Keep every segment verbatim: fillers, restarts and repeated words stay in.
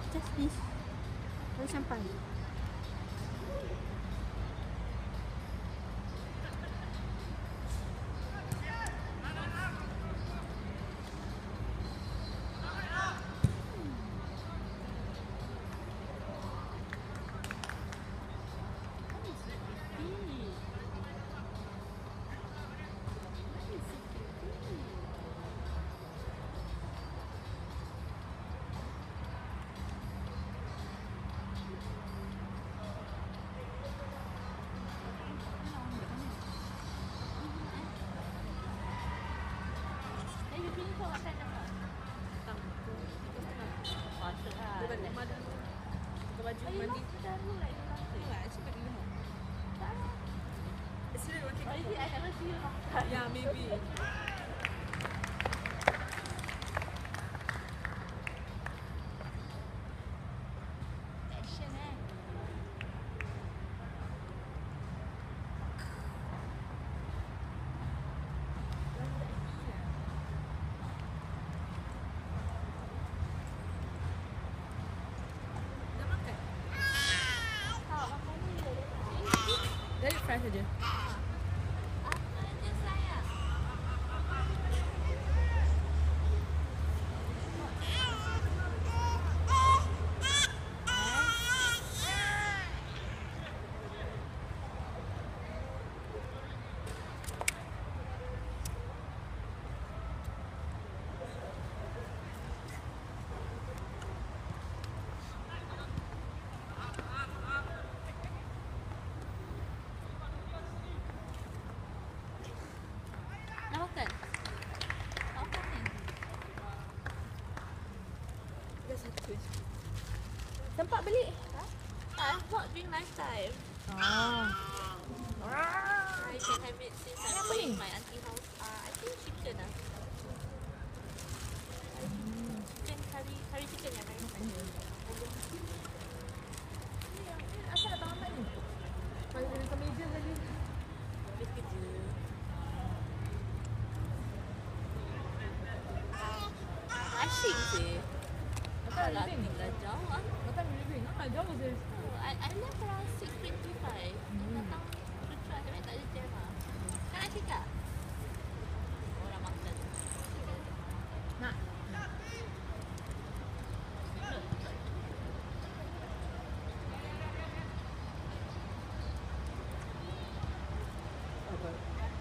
Just this. Baru sampai. Yeah, maybe. Action eh. Dah makan? Tak, makan dulu. Dari fry saja. Apa je sayang? Dah makan? Tak makan ni? Dah satu je. Tempat beli? Ah, not during lunch time. Ah. I can have it since I'm Apa going ni? my auntie house. Ah, I think chicken ah. Chicken curry, curry chicken yang I makan. Asal datang lambat ni? Kalau dia dekat meja tadi. Habis kerja. Rushing sih. Makan Alah, living? tinggal jauh ah. Makan living? Ah, jauh je. Oh, I, I left around six twenty-five. Hmm. Datang tujuh, tapi tak ada jam lah. Kan nak cakap? Orang makan. Nak? Apa?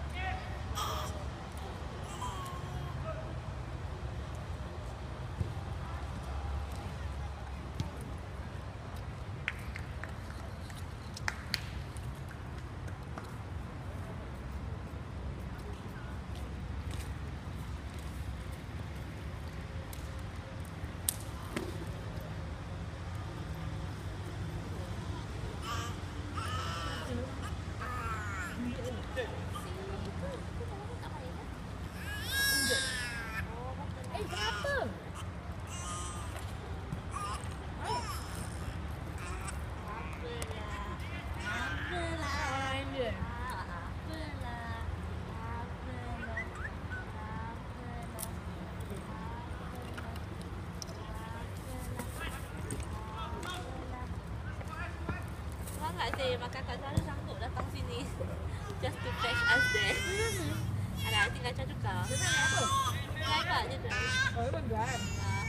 Eh, kenapa? Orang India. Semangat sih, makan kat sana sanggup datang sini. Just to fetch us there. Ada, tinggal Choa Chu Kang. Dia nak naik apa? Drive lah, dia drive. Oh, dia pun drive. Ah,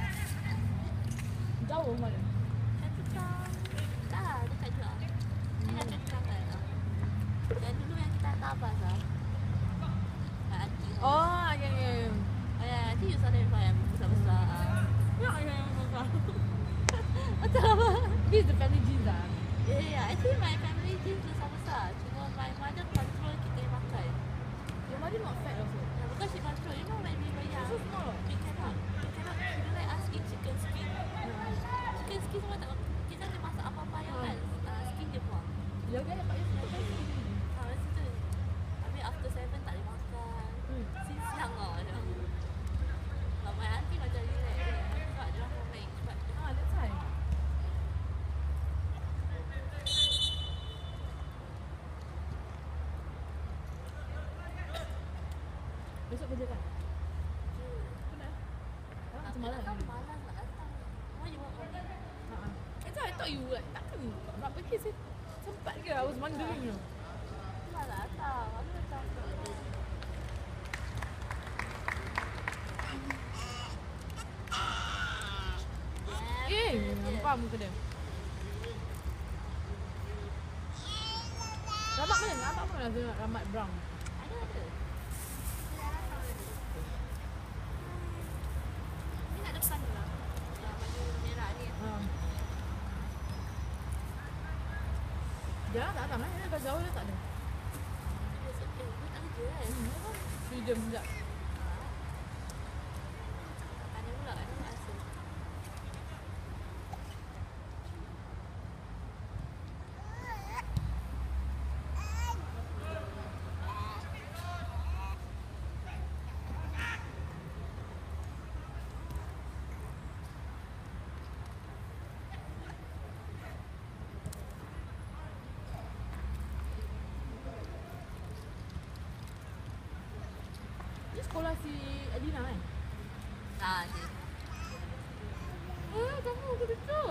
Jauh rumah dia. Choa Chu Kang. Dah, dekat juga. Tinggal Choa Chu Kang kan. Dan dulu yang kita hantar bas lah. Kat auntie house. Oh, ya, ya, ya. Oh ya, nanti you saw them yang besar-besar. Ya, ya, ya, besar. Betul apa? This is the family jeans lah. Ya, yeah, yeah. Actually my family jeans besar-besar. Cuma my mother control kita yang makan. Your mother not fat also. Yeah, because she control. You know when we were young, So small. we cannot, we cannot, she don't let us eat chicken skin. Chicken skin semua tak, kita boleh masak apa-apa yang kan, uh, skin dia buang. Ya, dia dapat yang makan sini. Ha, macam tu. Habis after seven tak boleh makan. Hmm. Since young lah macam. But my auntie macam relax je. Sebab dia orang pun main cepat. Ah, that's why. Besok kerja kan? Penat? Ah, Tapi semalam. kan malas nak datang. Why you want only? Uh-huh. That's why I thought you like takkan nak pergi sih. Sempat ke? I was wondering you. Malah tak. Aku macam tu. Eh, nampak muka dia. Ramat mana? Nampak mana tu nak ramat brown? Ada ada. Ni nak depan tu lah. Yang baju merah ni. Ha. Dia tak datang lah. Dia dah jauh dia tak ada. Besok eh, dia tak kerja kan? Hmm, freedom sekejap. Tanya pula kan rasa. Ni sekolah si Adina kan? Ah, dia. Eh, kamu ke betul?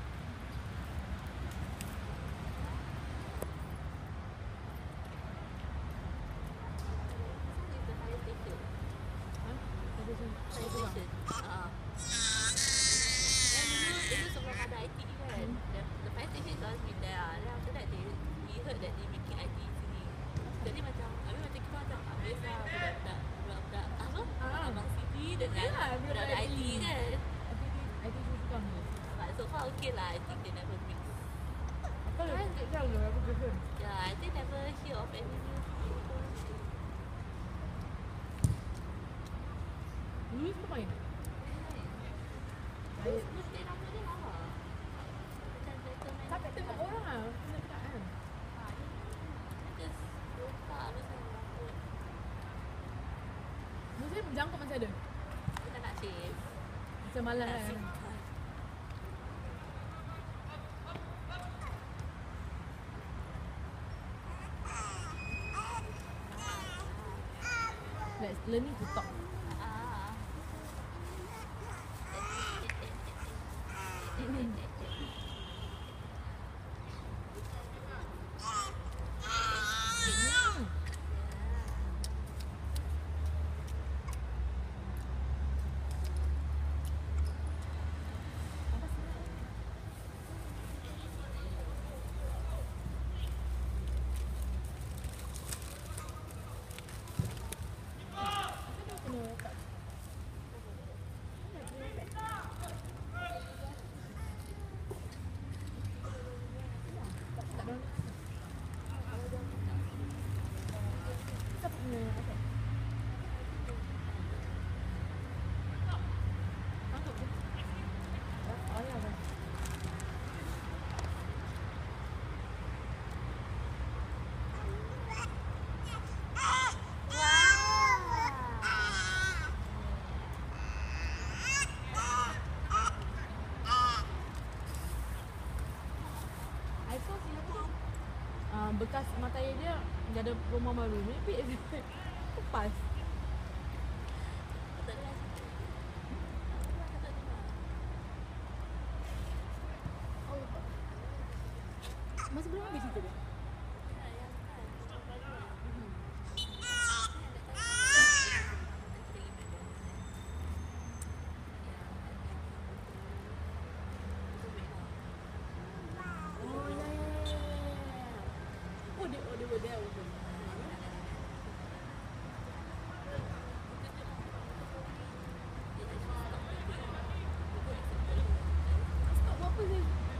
It's the fire station. Ha? Ada sini. Fire station. Ah. Dan dulu, dulu sebelum ada I T E kan, the, the fire station is always been there lah. Then after that, they, we heard that they making I T E sini. Jadi macam, habis macam kita macam, habis lah budak-budak, budak-budak, apa? Ah. Abang Siti dengan Yalah, budak-budak I T E kan. I think dia suka ni. But so far okay lah, I think they never mix. Apa lagi tak tahu lah aku prefer. Yeah, I think never hear of any new people. Louis pun main. Terus mesti nama dia lama. Macam gentleman. Tapi tengok orang lah. Kena dekat kan. Dia just lupa pasal rambut. Mesti jangkut masih ada. Kita nak shave. Macam malas Nak kan. simpan. Let's learning to talk. Ah. Hmm. Apa sih? Uh, bekas mata air dia dia ada rumah baru. Maybe lepas. Masih belum habis cerita dia? Oh, they, oh, they were there also. Stop buat apa sih?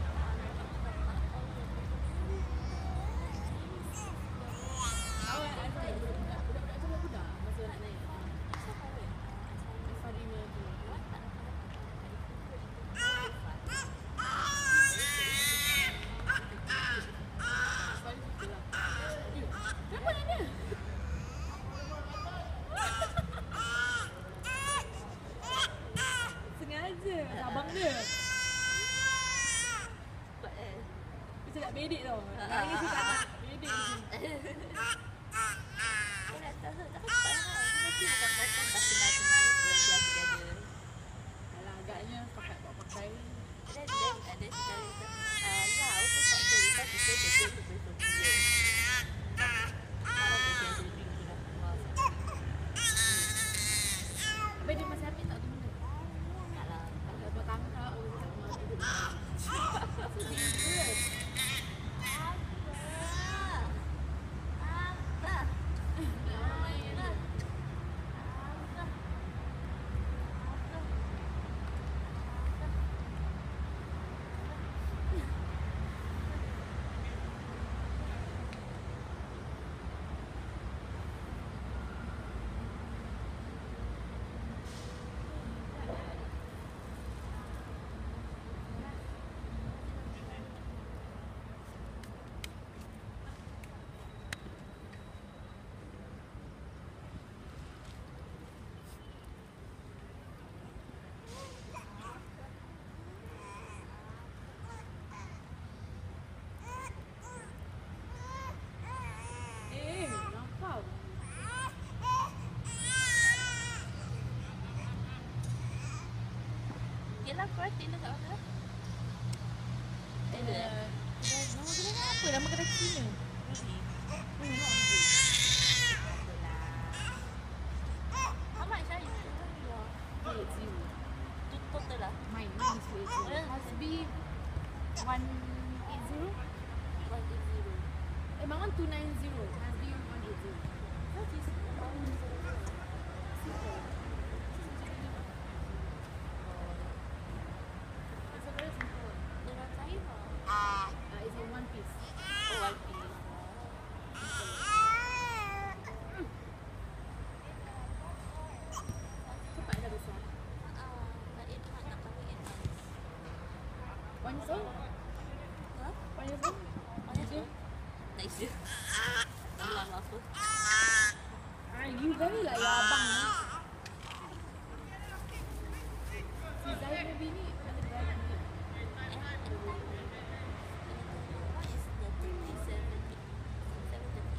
Awak ada budak-budak sebelah budak masa nak naik. Safari punya tu. Kenapa nak dia? Sengaja abang dia. Macam nak bedek tau. Nangis si tak nak bedek je. Alah agaknya pakai buat pakai. And then she tell me, uh, yeah, I also thought so because she said they're going to play familiar. One of the gathering tu dah keluar something. Habis dia masih ambil tak tu benda? Tak lah. Kalau petang tak, orang tak mahu tidur. So dangerous. Yelah, korang Taylor kat mana? Taylor eh? Nama kedai apa? Nama kedai Cina? Really? Hmm, not good. How much are you? Your two eight zero. tu total lah. Mine, mine is two eight zero. Hasbi one eight zero. One eight zero. Eh, my one two nine zero. Hasbi one eight zero. What is Simple. It's a very simple one. dengan kain lah? Uh, it's in one piece. Oh, one piece. Cepat dah besar. Ah, nak eight months, nak kahwin eight months. One years old? Huh? One years old? One years old? Next year. Bulan apa? Ah, you very like your abang ni. Si Zahir baby ni ada beranak ni. What is the twenty-seven? seven thirty.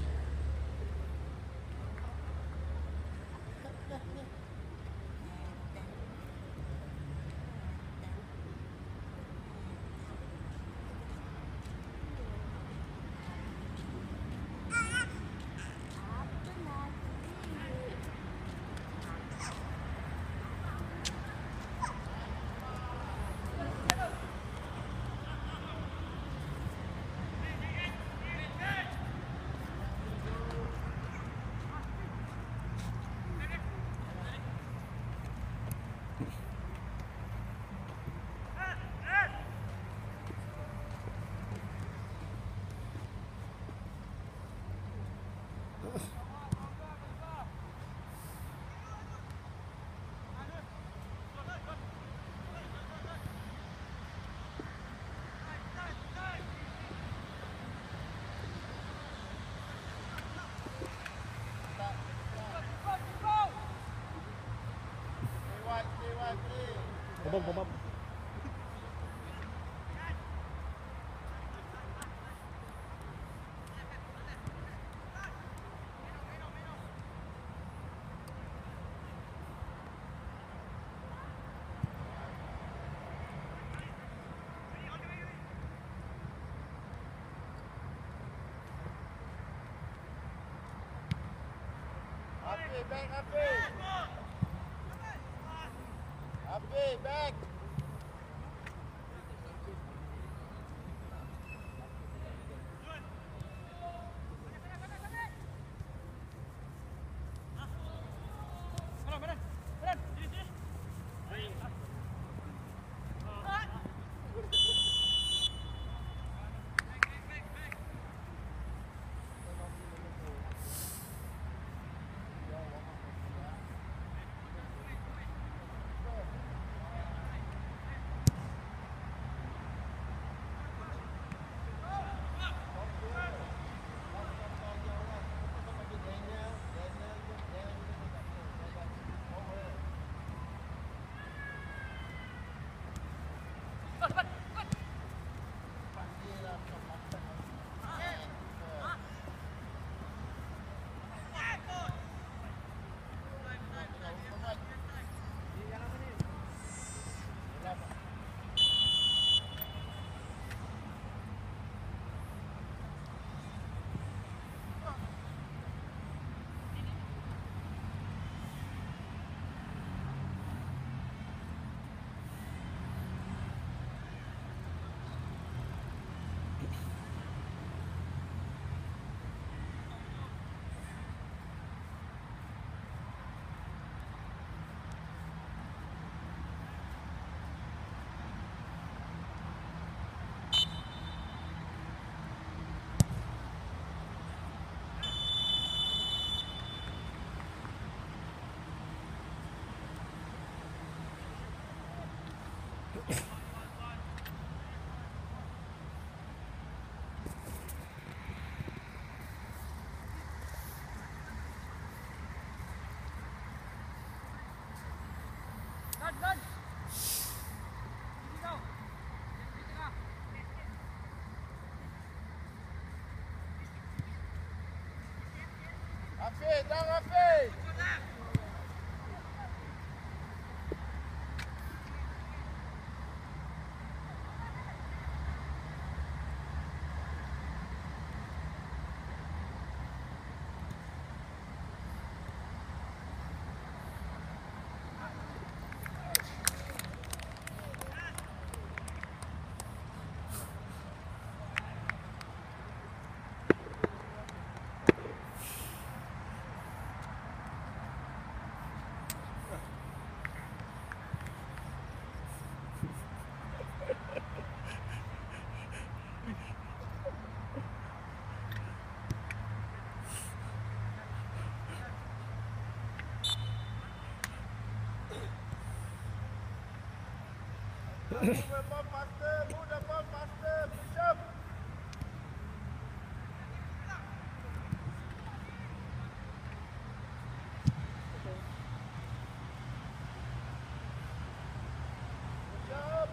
Bom, bom, bom. Happy, back, happy. Happy, back. Hafiz, down Hafiz. Move the ball faster, move the ball faster, Bishop. Bishop.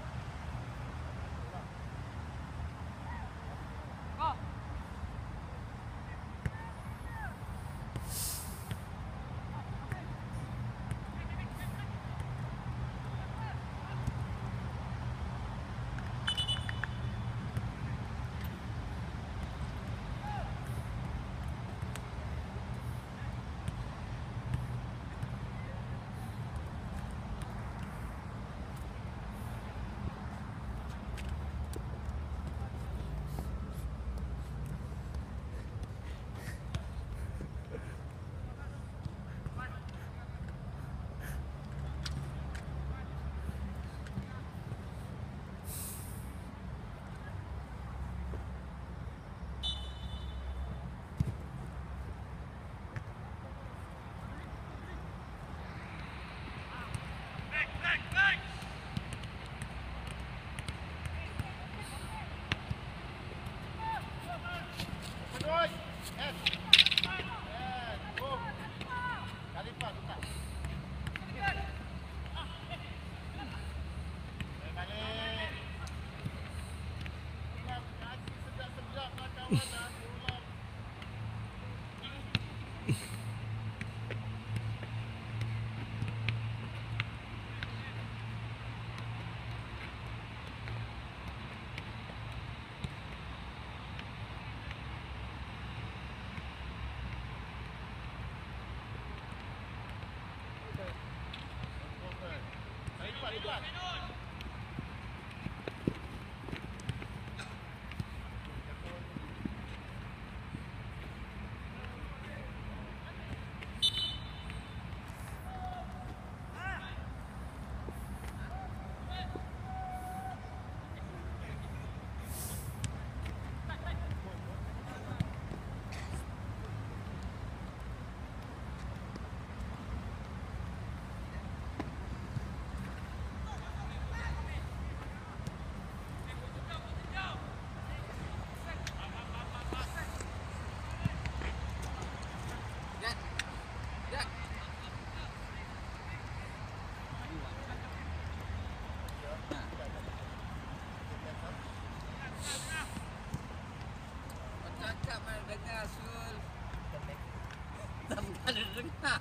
Ada dengar.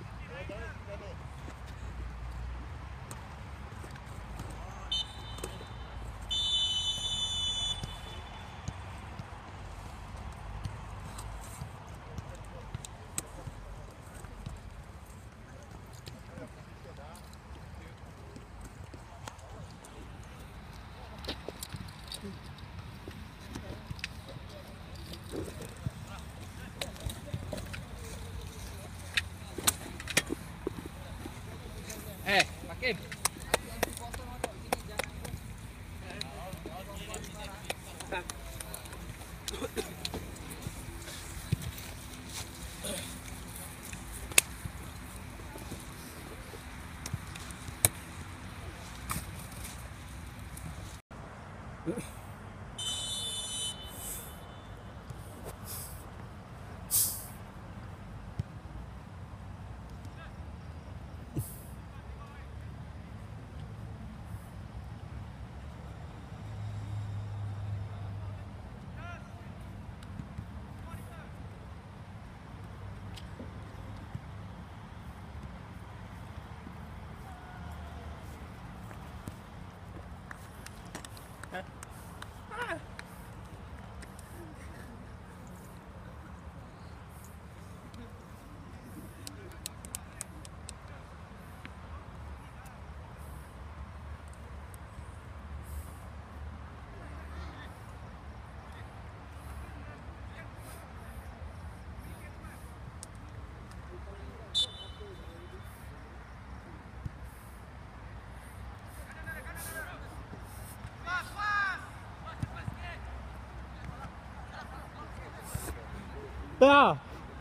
Eh, Makin. Ah!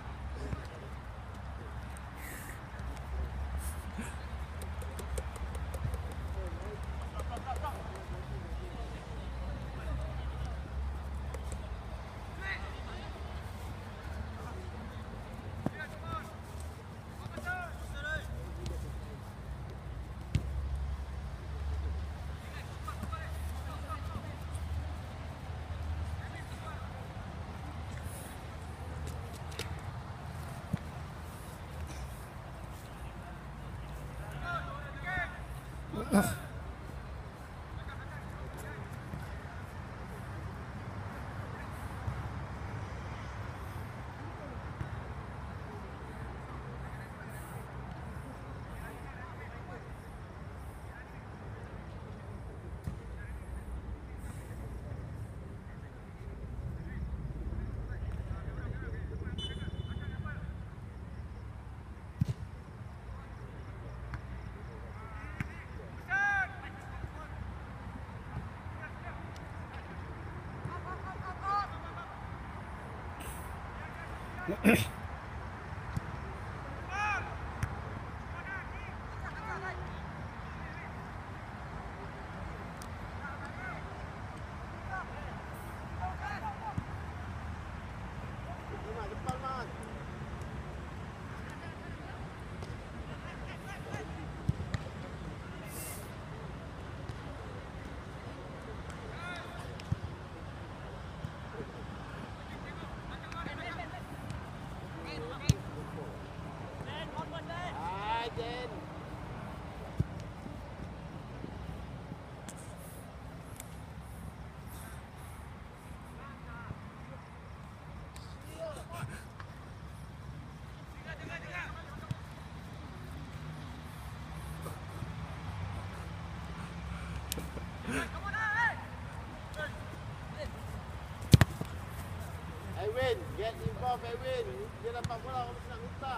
Edwin, get involved Edwin. Dia dapat bola, kamu nak minta.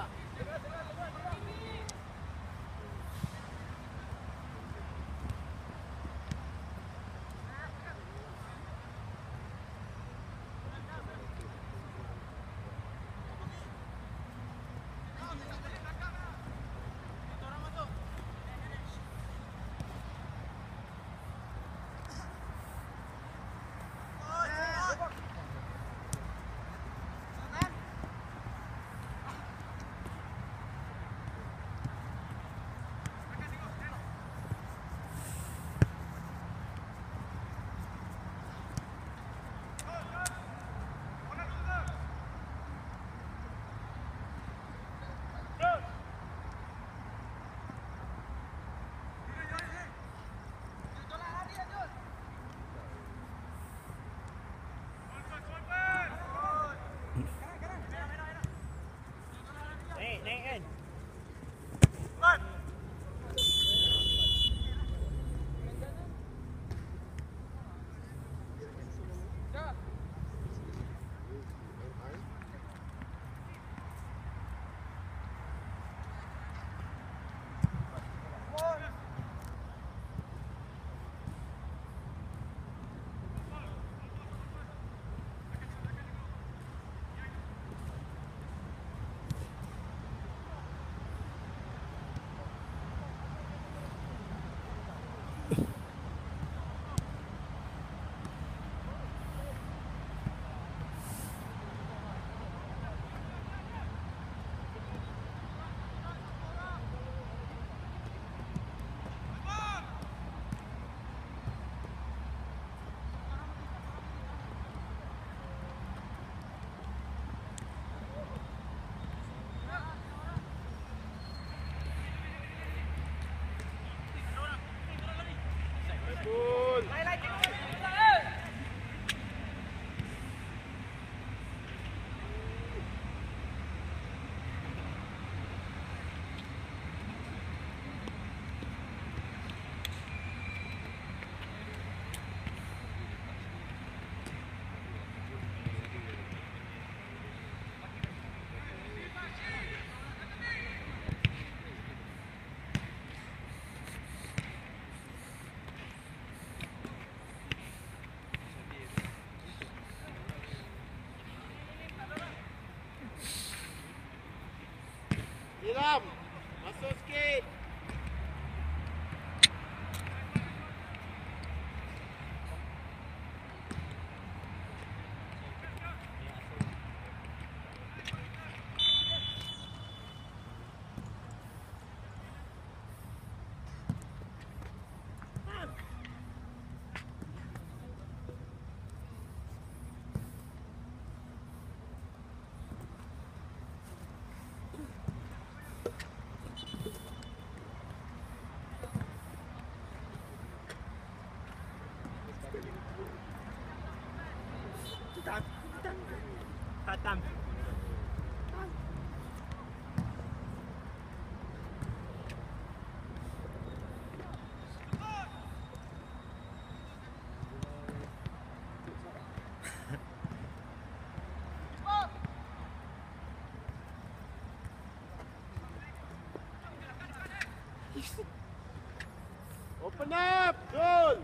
Hatam. Open up, goal.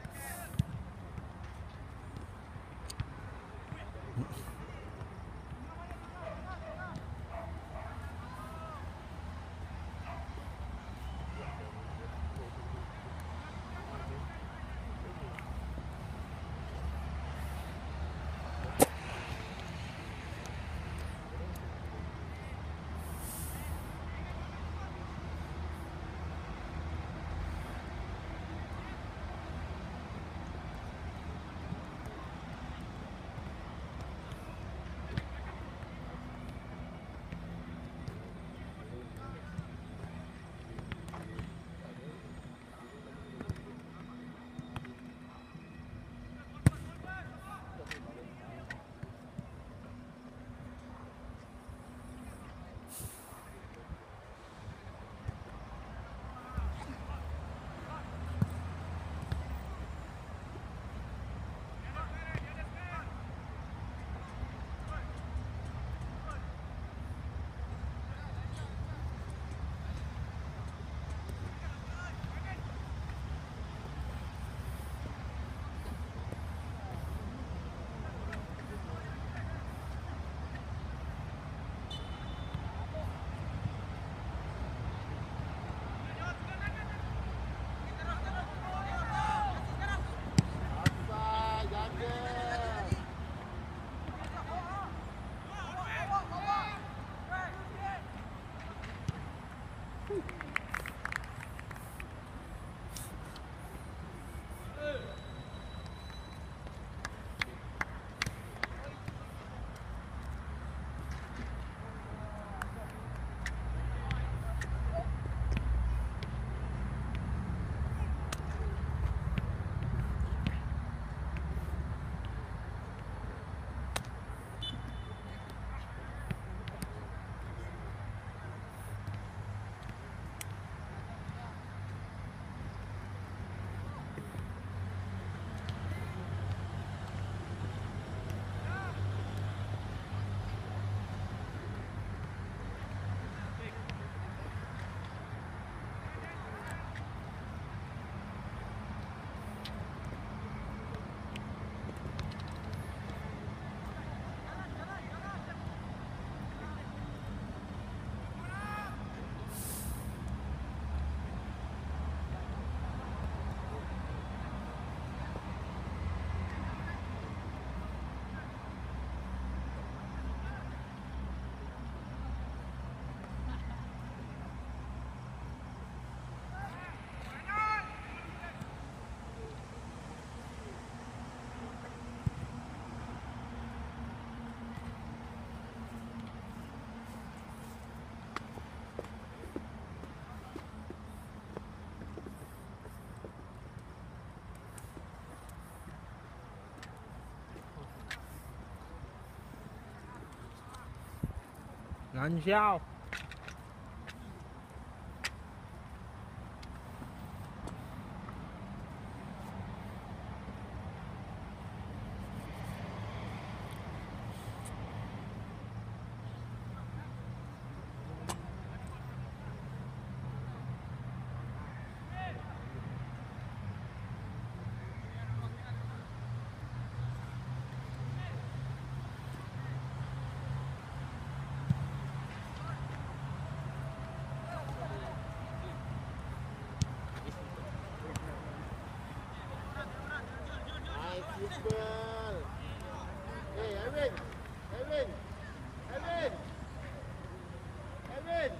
Ngắn sao? Simple. Hey, Evan. Evan. Evan. Evan.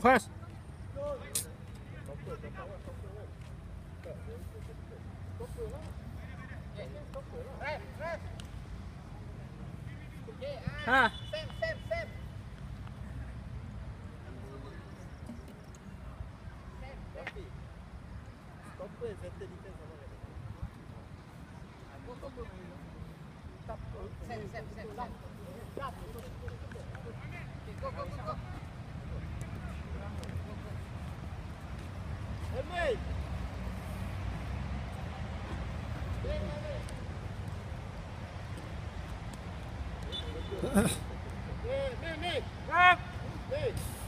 First. Ha. Sept, Sept, Sept. Stopper settle defense sama kan? Sept, Sept, Sept, Sept. Okay, go, go, go, go. Emil! Ni, ni, ni! Ha. Ni!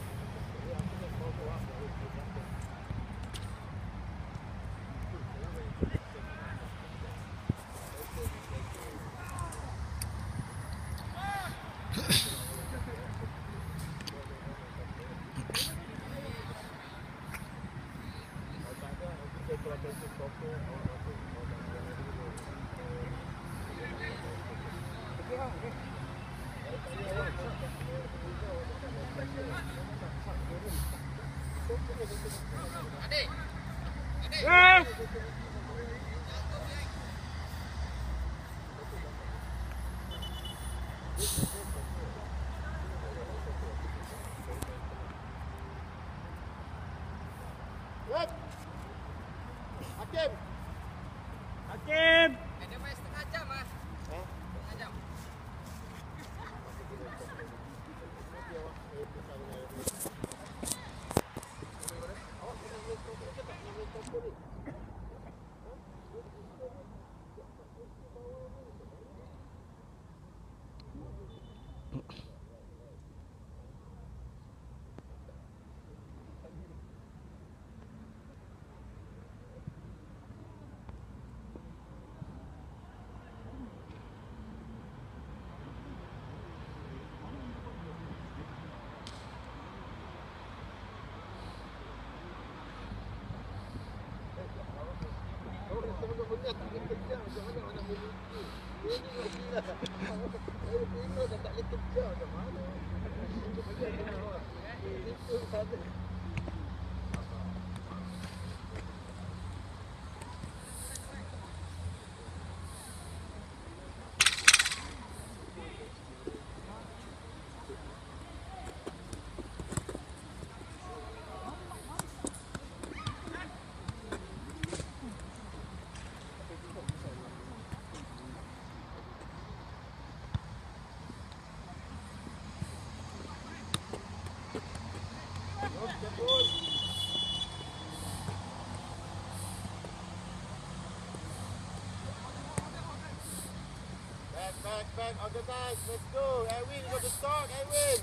Adik. Adik. Ha. Good! Hakim! Hakim. Eh, dia main setengah jam ah. Ha? Setengah jam. Back, back, back, organize, let's go. Edwin, you got to talk, Edwin.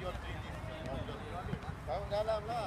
Kau dalam lah.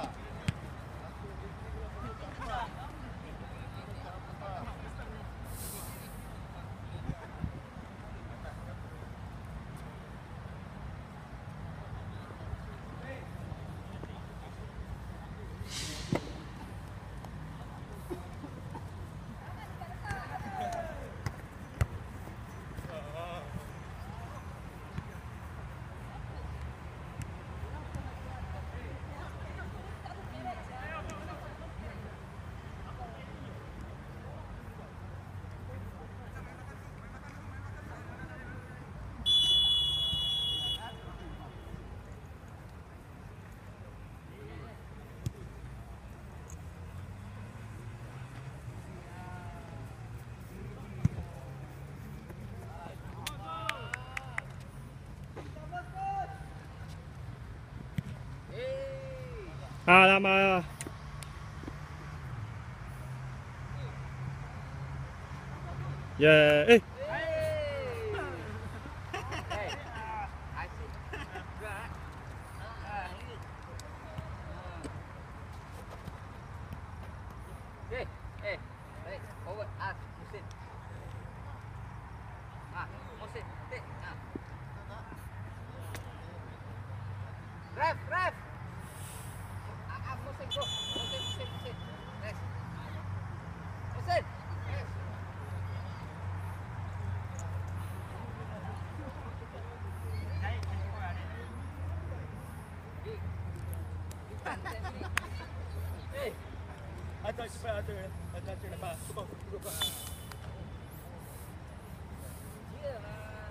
Alamak. Yeah. Eh. Eh, eh, baik, forward, ah, Musin. Ah, Musin, tik, ah. Ref, ref. Ah, ah, Musin, go. Musin, Musin, Musin. Rest. Musin, rest. Eh, Atas cepat atas. Atas cepat lepas. Cuba duduk kau. iyalah.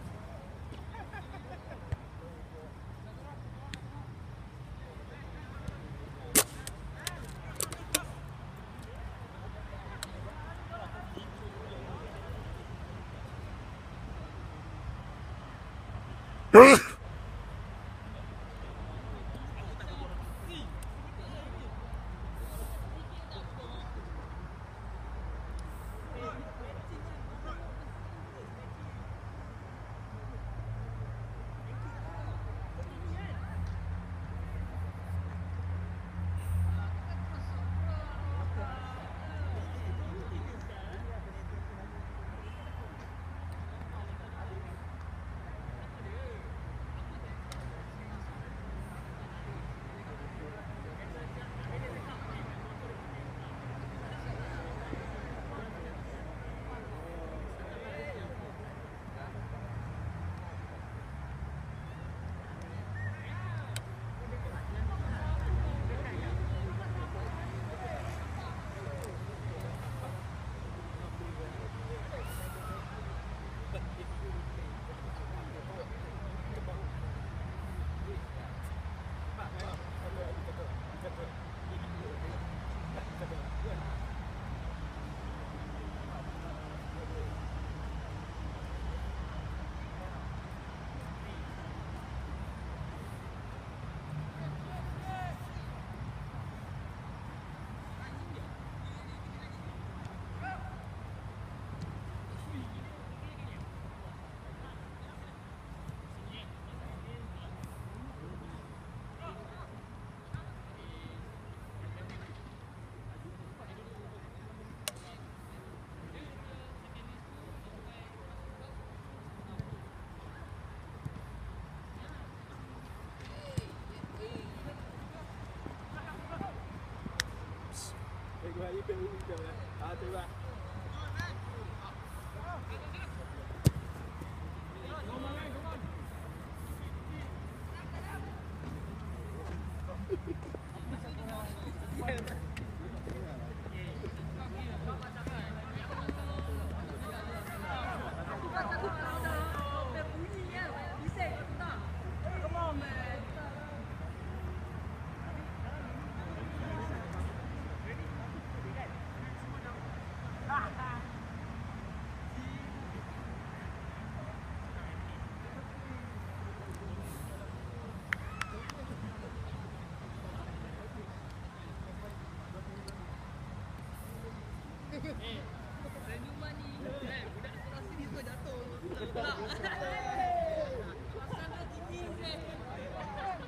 Senyuman ni, eh, budak sekolah sini tu jatuh. Pasal dah tinggi, eh.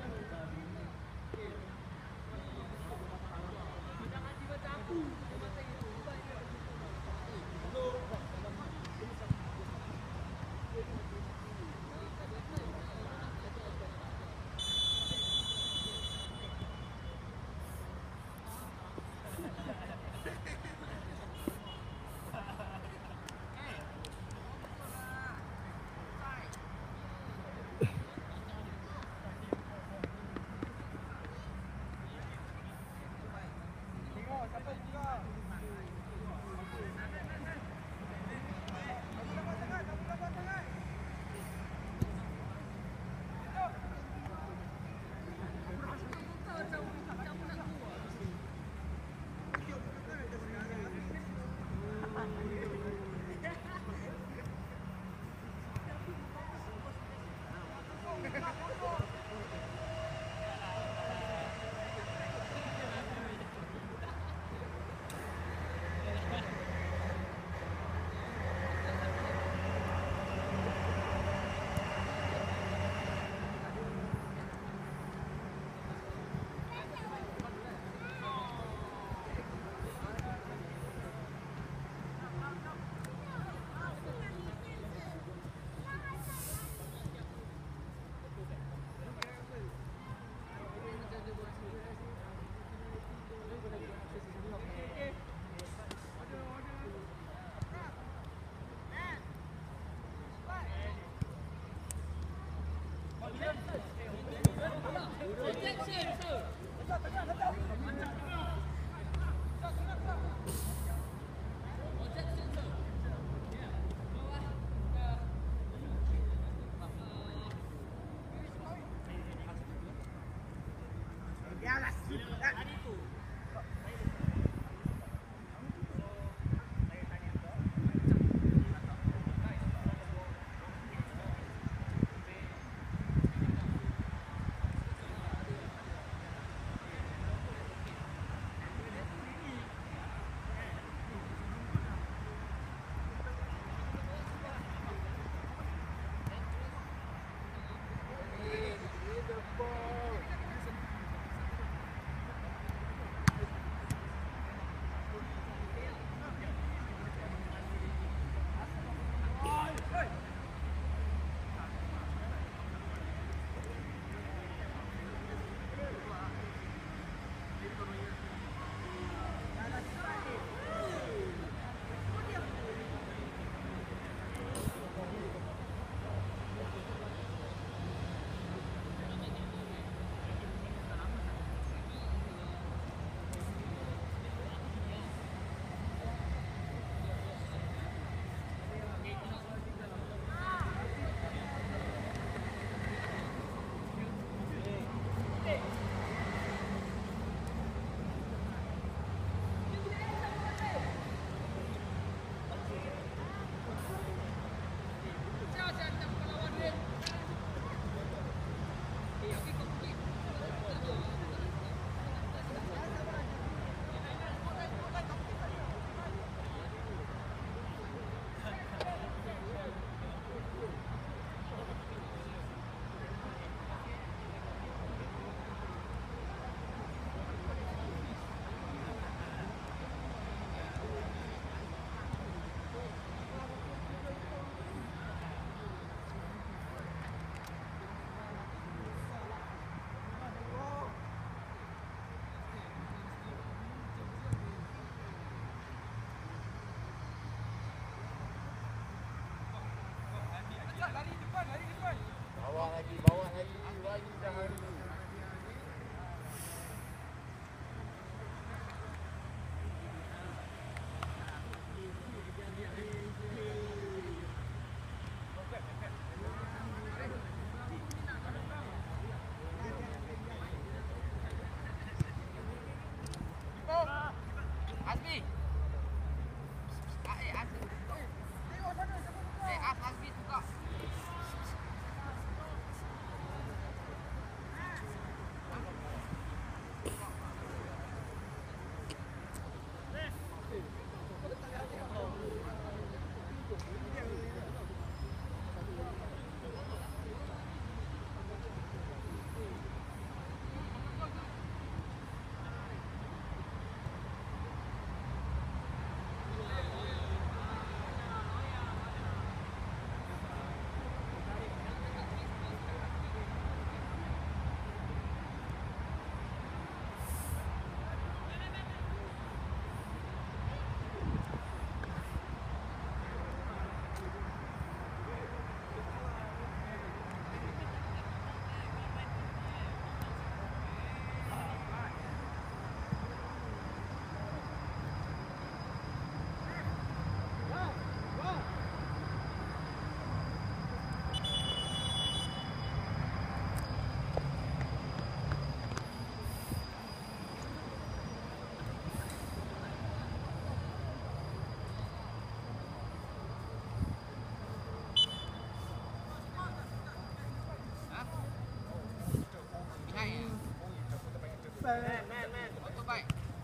Man, Man, man. Motorbike.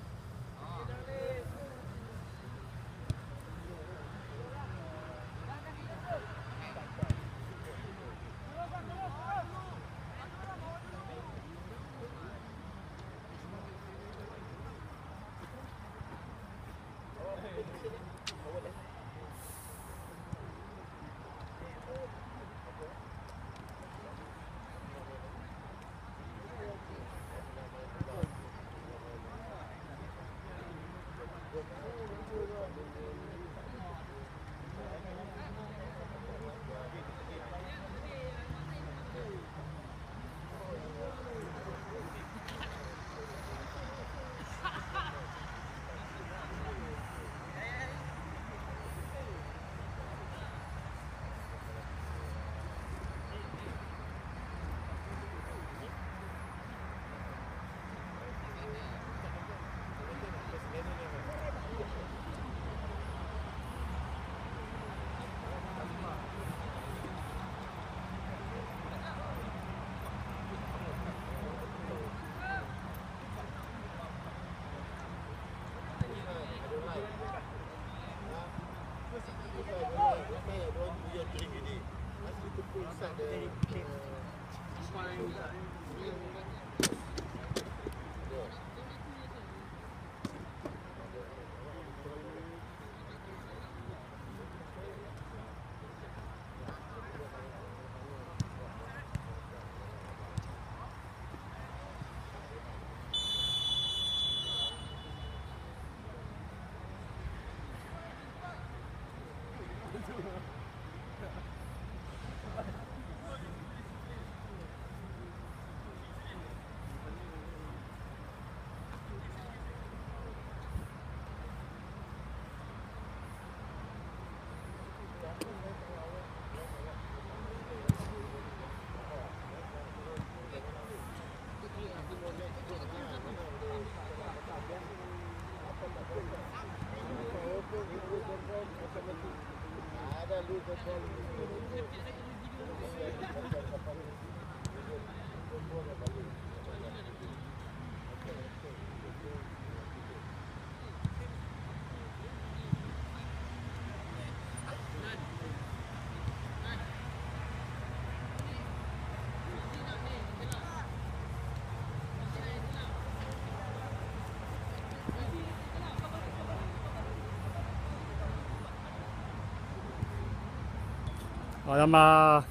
Alamak.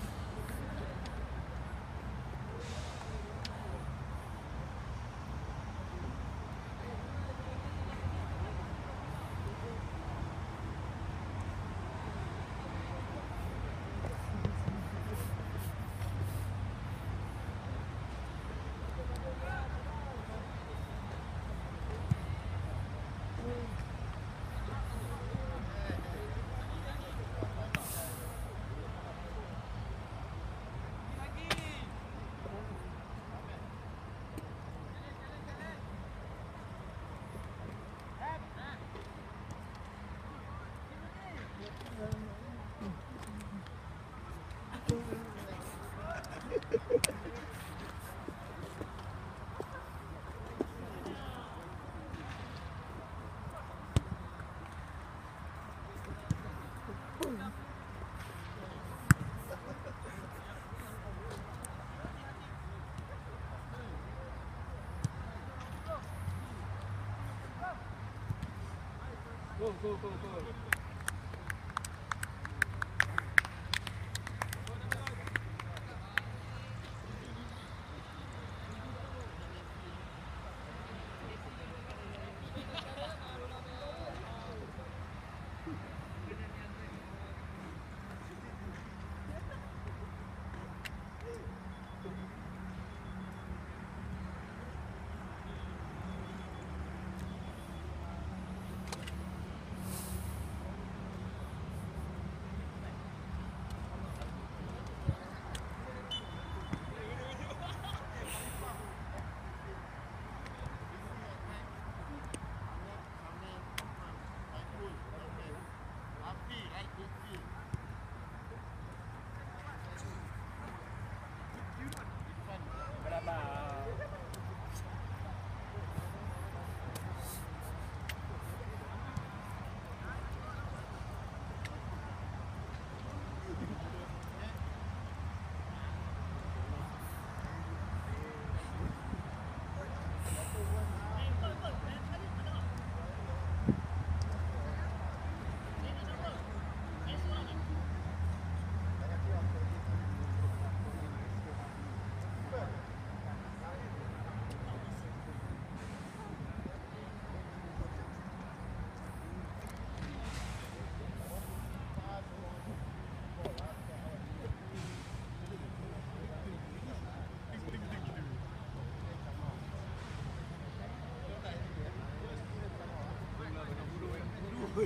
Go, go, go, go.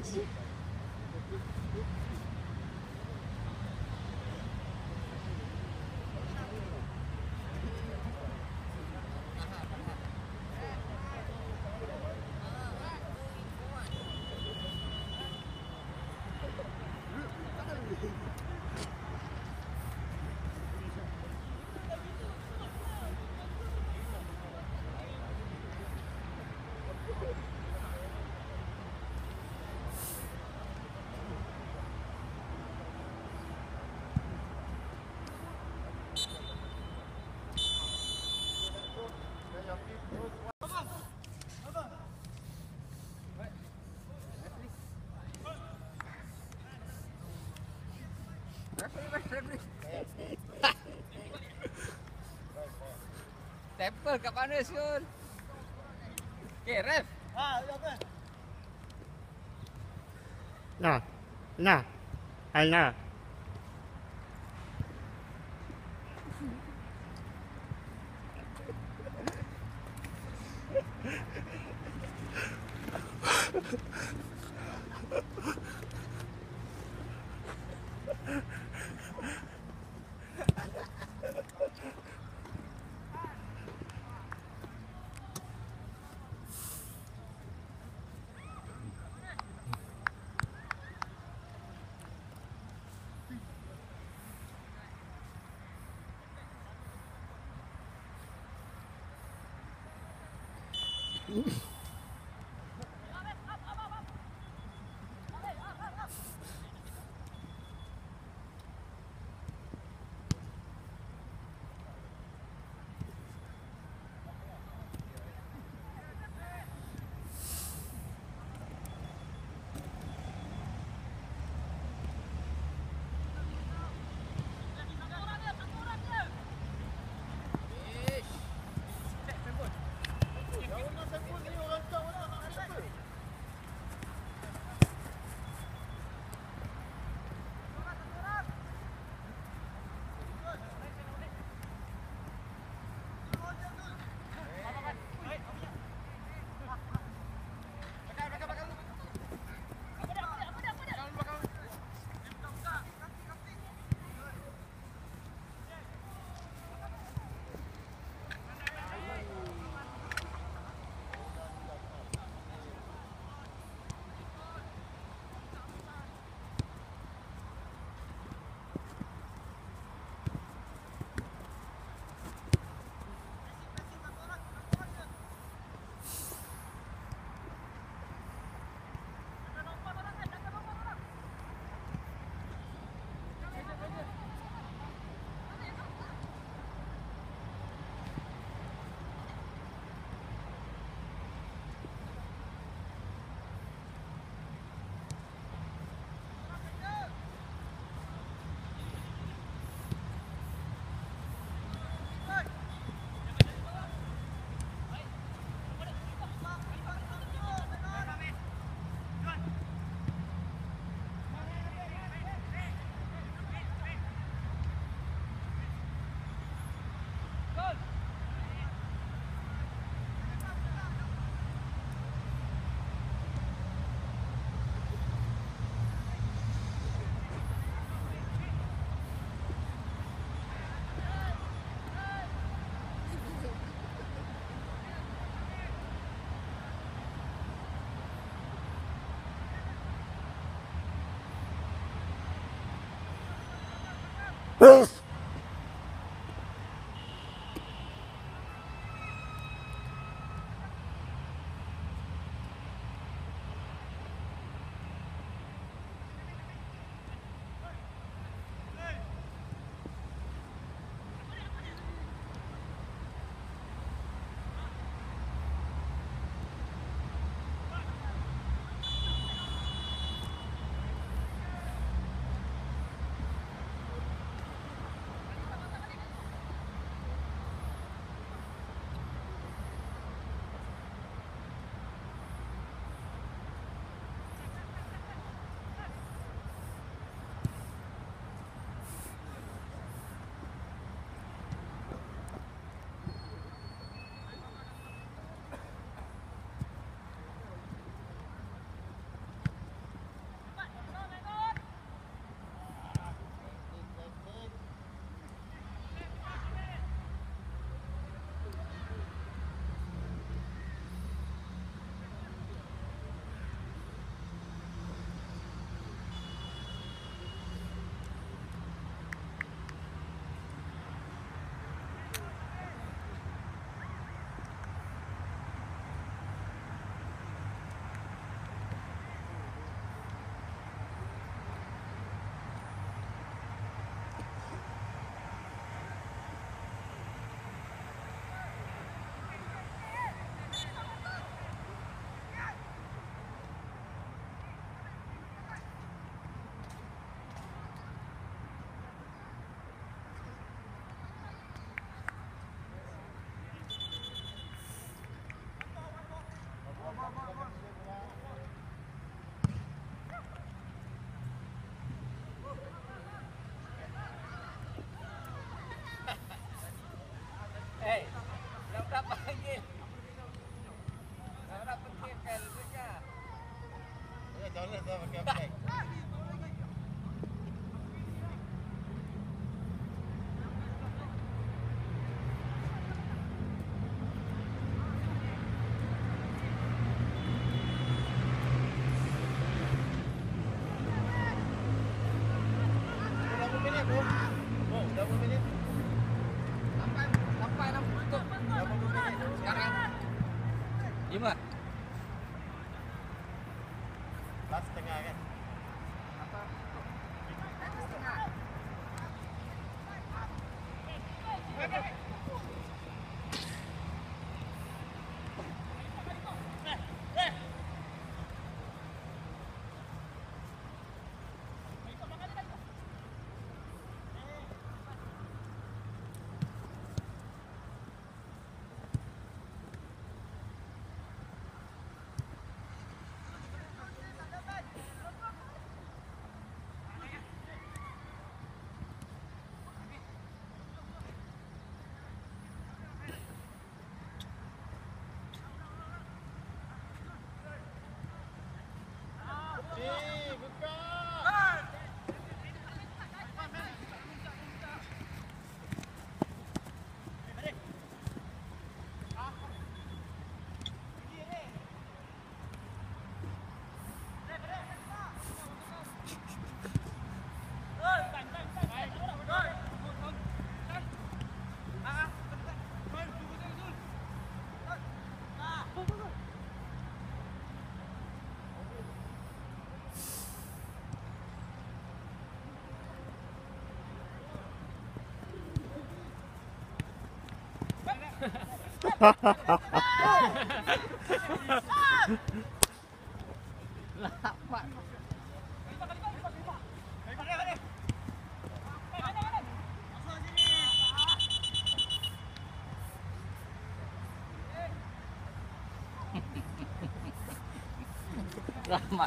Temple kat mana Syul? Okay, ref. Ah, apa? Nah, nah, ay nah. Lima. Last setengah kan? Apa? Satu setengah. Hey, buka! Lapan. Rahmat.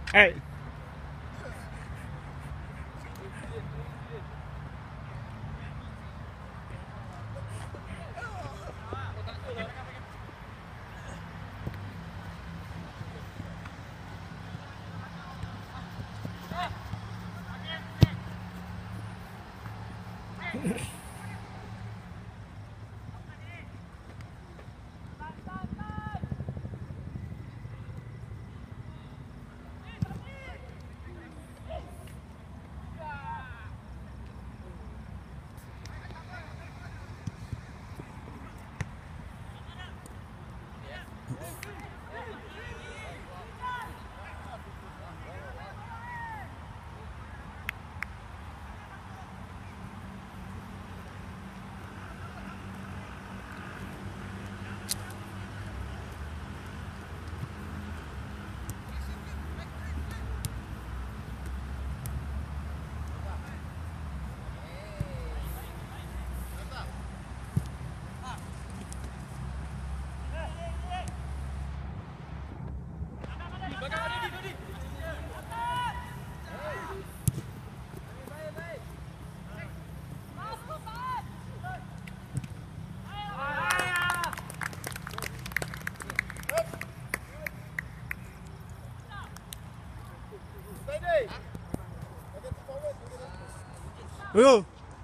Hey. Go.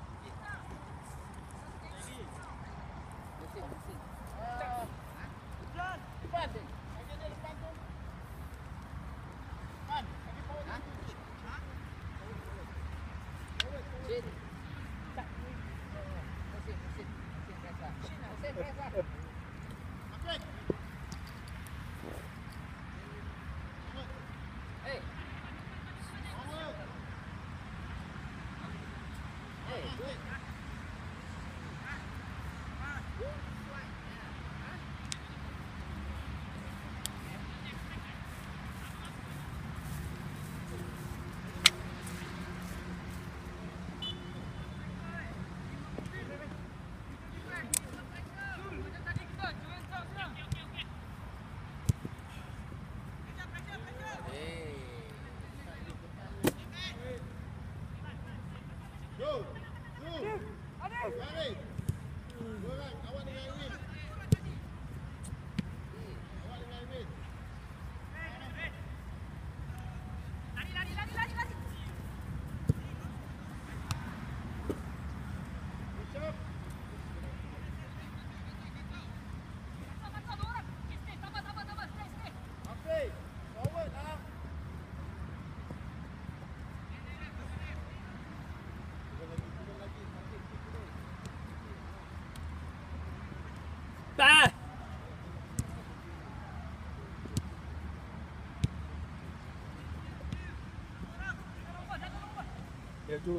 Ba. Ya tu.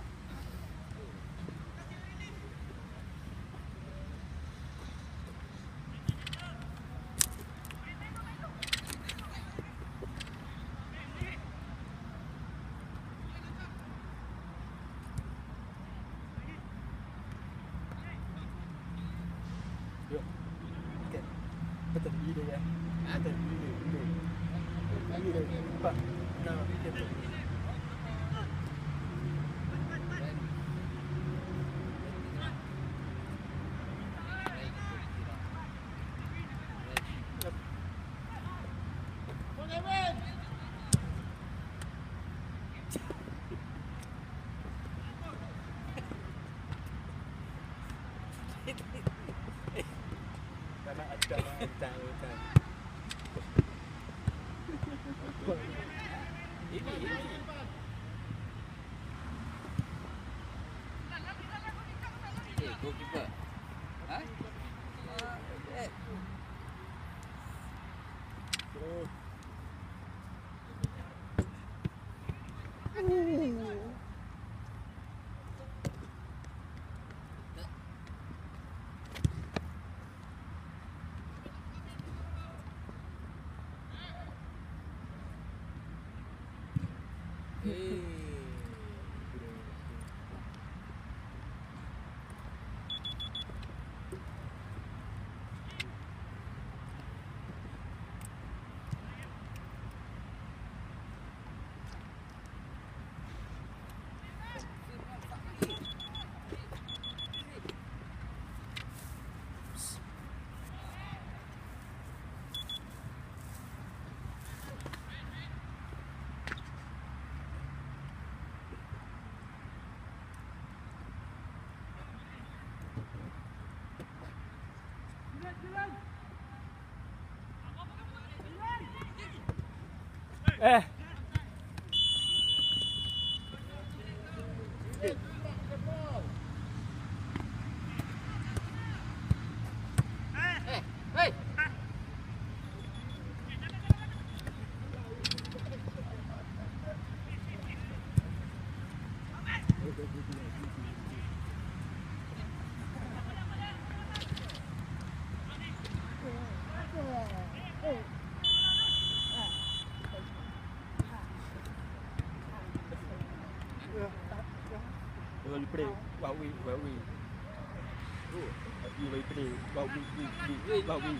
Betul ini ya. Betul ini ini. Ini empat enam tujuh. Goalkeeper. Huh? Eh. Hey, hey. Well, you play. Well, we, well, we. You will play. Well, we, we, we, well, we.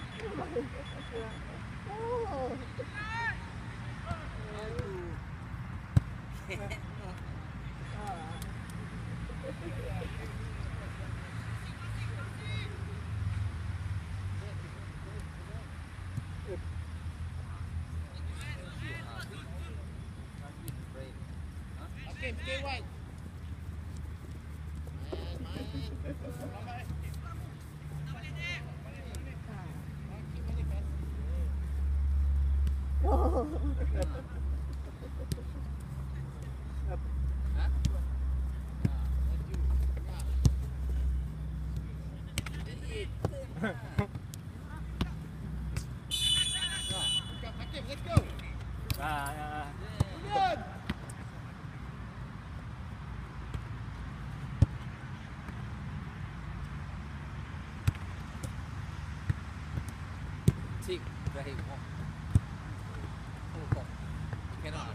Hakim, stay wide. Hakim, let's go. Ah, ah, Good. Tick, Ibrahim. Oh. Oh, kok. Cannot.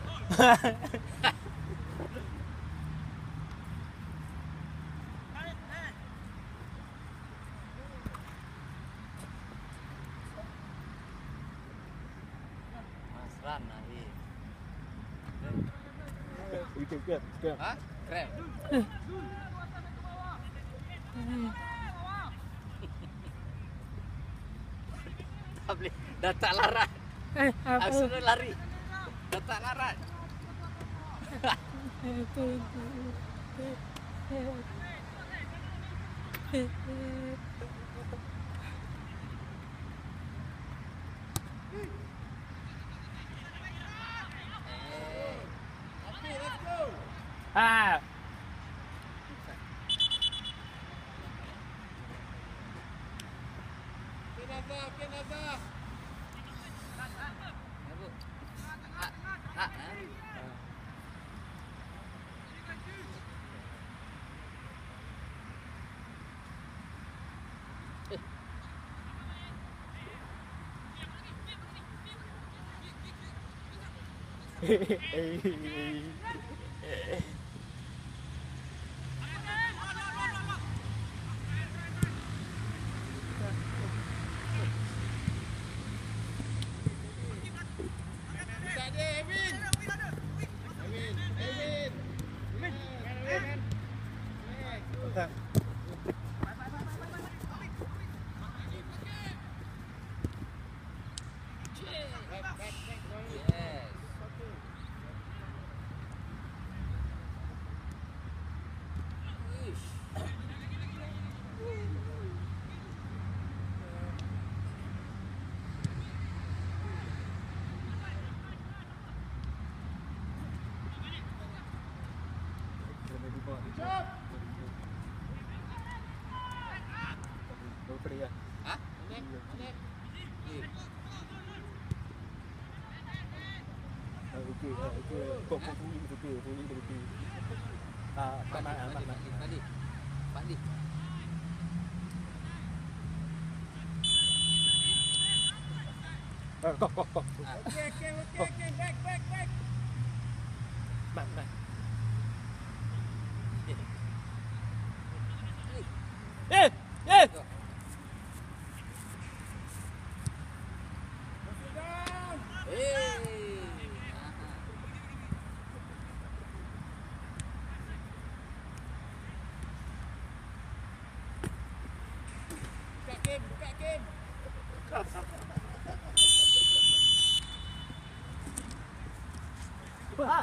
Mas run lah ni. we can get, get. Ha? Keren. Tak boleh. Dah tak larat. Eh, apa? Arsenal lari. Dah tak larat. Hakim, let's go. Ah. Okay, Nazar, okay, Nazar. Apa? Hak, hak, ha? Tak ada, Evin. Evin, Evin. Tak. Back, back, back, going. Yes. Ish. Chop. Go for it, yeah. Ha? Connect, connect. Eh, Ah, okay, ah, okay. Kok kok bunyi tu okay, bunyi tu okay. Ah, tak nak, Balik, nak, nak. balik, balik. Balik. Ah, kok, kok, kok. Ah. Okay, okay, okay, okay. Back, back, back. Mat, mat. Eh, eh. Go. Sit down. Hey. Aha. Buka game, buka game. Wah.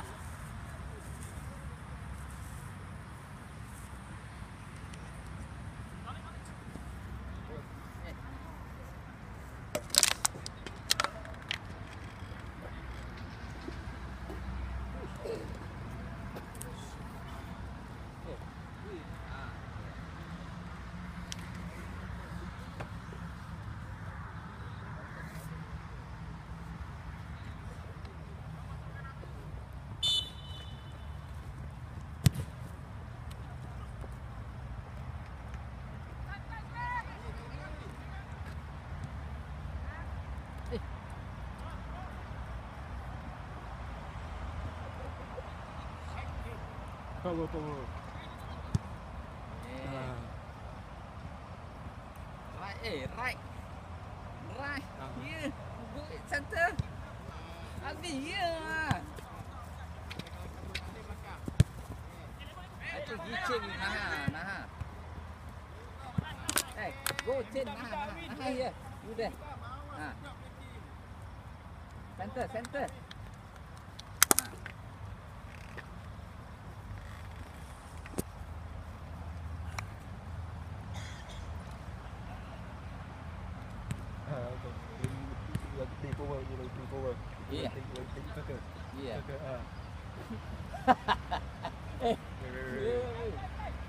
Power, power. Eh. Ah. Right, eh, right. Right. Ah. Here. Go center. Abi, here. I think he check with Naha, Naha. Hey, go check Naha, Naha, Naha here. You there. Ah. Center, center. Ah. Ah, okay. You like take over, you like take over. You Yeah. like take, you like take circle. Yeah. Circle, ah. Eh. Wait, wait, wait, wait. Yeah.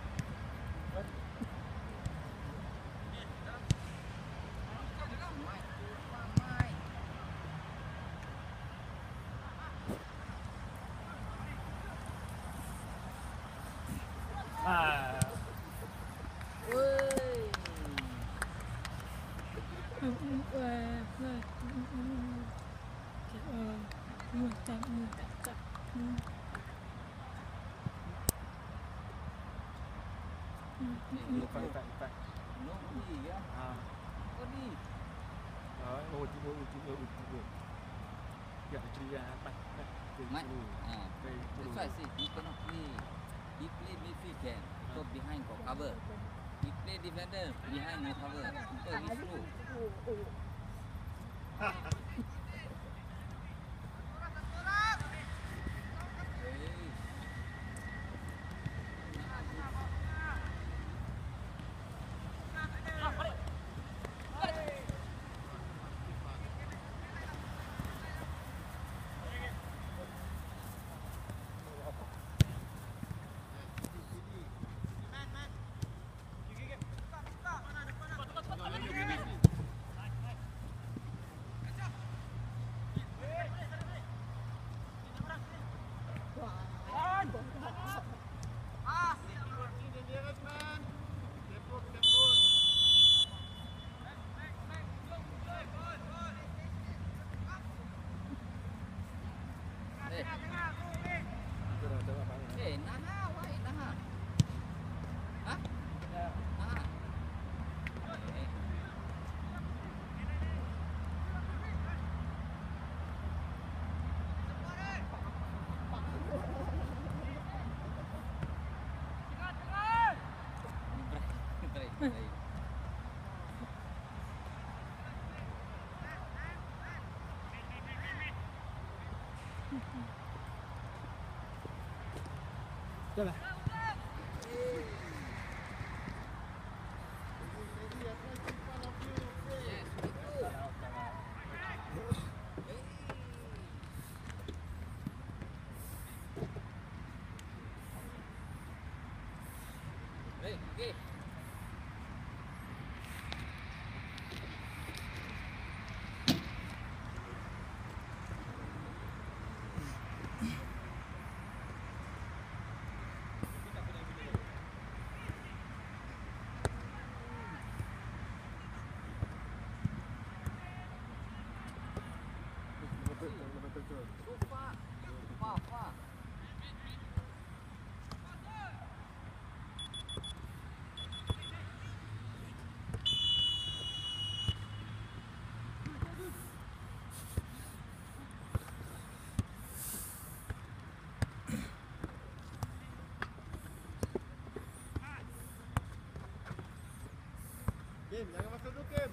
Ah. Oi. In fact, in fact, in fact. No ni ya. Ah. Oh ni. Đó, ô tiba ô tiba ô tiba. Ya, actually ya, back back. Mat. Ah. Very That's why I say he cannot play. He play midfield can. So behind got cover. He play defender behind no cover. Because he slow. Hey. Eh. Eh, Naha, why Naha? Hah? Naha. Eh. Baik, baik. Dah lah. Hey, okay. So far, far, far. Kim, jangan masuk tu Kim.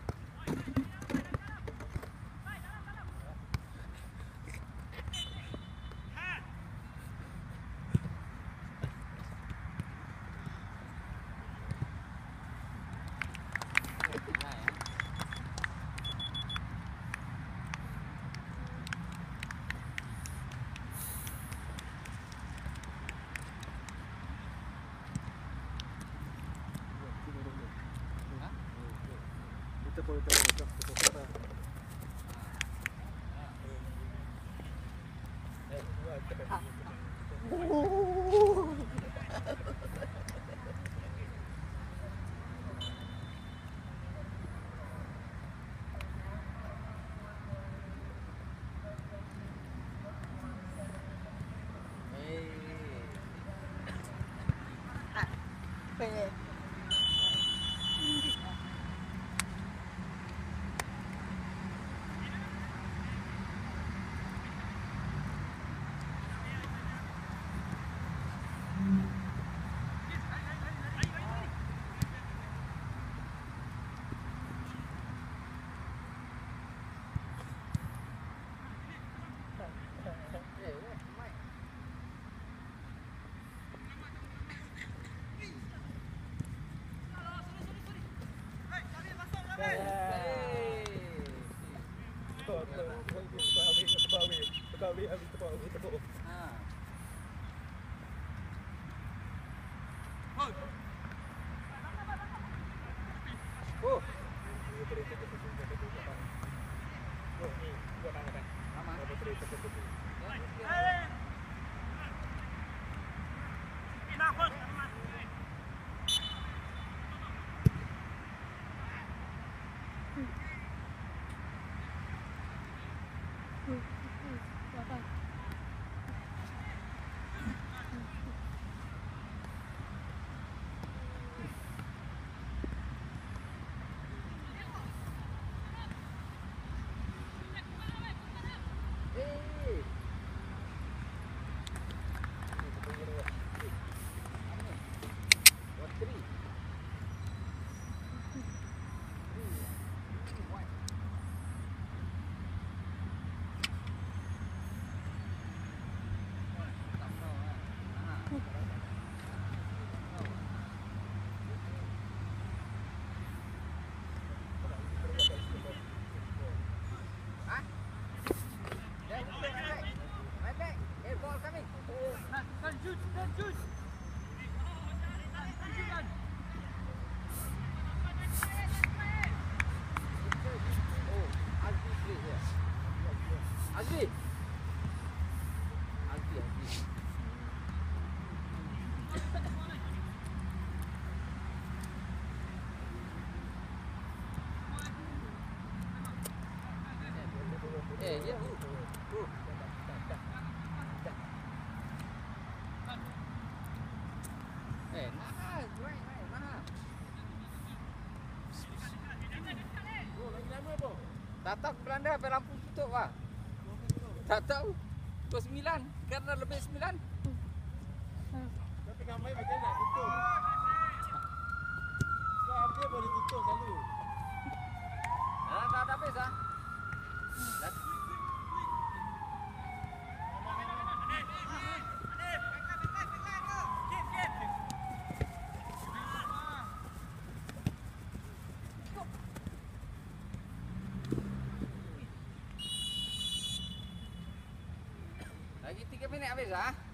Kita pun kita pun kita pun kita. Eh, dua kita. Hey. Sepet. Azri. Azri, Azri. Eh, ya tu. Tu. Eh, nah, right, right, nah. Oh, lagi lama apa? Tak tahu Belanda sampai lampu tutup lah. Tak tahu. Pukul sembilan. Kerana lebih sembilan. Tapi kamai macam nak tutup. Kau apa boleh tutup selalu? Dah dah dah habis ah. Dah. Lagi tiga minit habis ah.